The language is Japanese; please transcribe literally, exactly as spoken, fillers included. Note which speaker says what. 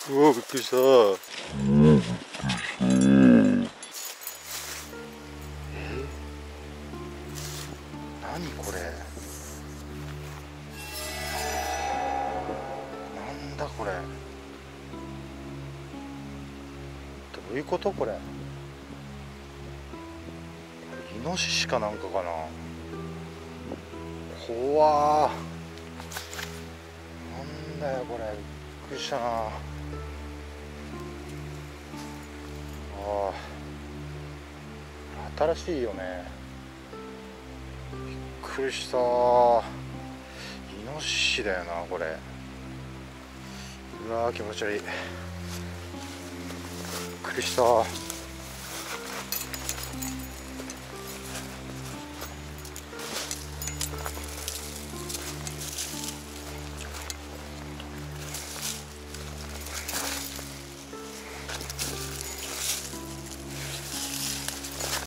Speaker 1: うわびっくりした。え、何これ、なんだこれ、どういうことこれ、イノシシかなんかかな。怖ー、なんだよこれ、びっくりしたな。ああ、新しいよね。びっくりしたー。イノシシだよなこれ。うわー気持ち悪い、びっくりしたー。